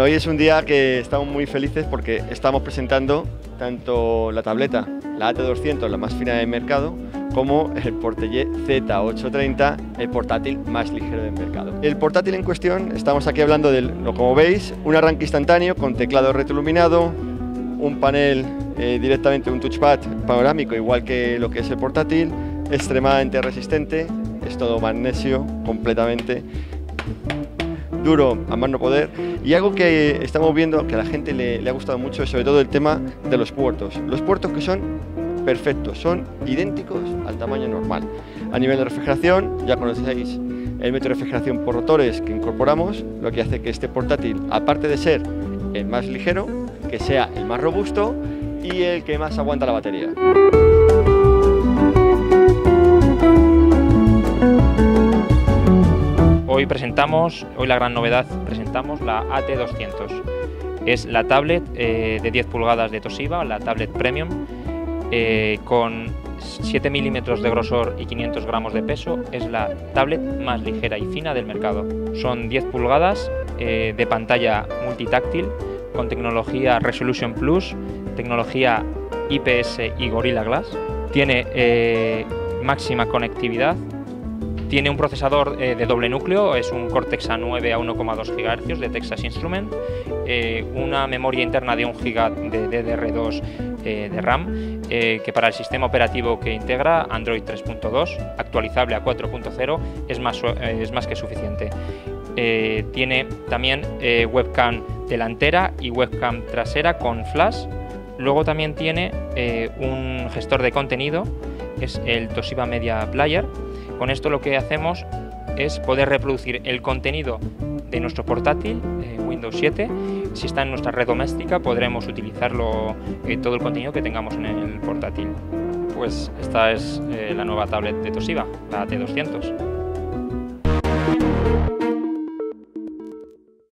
Bueno, hoy es un día que estamos muy felices porque estamos presentando tanto la tableta, la AT200, la más fina del mercado, como el Portelle Z830, el portátil más ligero del mercado. El portátil en cuestión, estamos aquí hablando de, como veis, un arranque instantáneo con teclado retroiluminado, un panel directamente, un touchpad panorámico igual que lo que es el portátil, extremadamente resistente, es todo magnesio completamente, duro a más no poder, y algo que estamos viendo que a la gente le ha gustado mucho es sobre todo el tema de los puertos. Los puertos que son perfectos, son idénticos al tamaño normal. A nivel de refrigeración, ya conocéis el método de refrigeración por rotores que incorporamos, lo que hace que este portátil, aparte de ser el más ligero, que sea el más robusto y el que más aguanta la batería. Hoy la gran novedad, presentamos la AT200. Es la tablet de 10 pulgadas de Toshiba, la tablet Premium, con 7 milímetros de grosor y 500 gramos de peso. Es la tablet más ligera y fina del mercado. Son 10 pulgadas de pantalla multitáctil con tecnología Resolution Plus, tecnología IPS y Gorilla Glass. Tiene máxima conectividad. Tiene un procesador de doble núcleo, es un Cortex A9 a 1,2 GHz de Texas Instruments, una memoria interna de 1 GB de DDR2 de RAM, que para el sistema operativo que integra, Android 3.2, actualizable a 4.0, es más que suficiente. Tiene también webcam delantera y webcam trasera con flash. Luego también tiene un gestor de contenido, es el Toshiba Media Player. Con esto lo que hacemos es poder reproducir el contenido de nuestro portátil Windows 7. Si está en nuestra red doméstica podremos utilizarlo, todo el contenido que tengamos en el portátil. Pues esta es la nueva tablet de Toshiba, la AT200.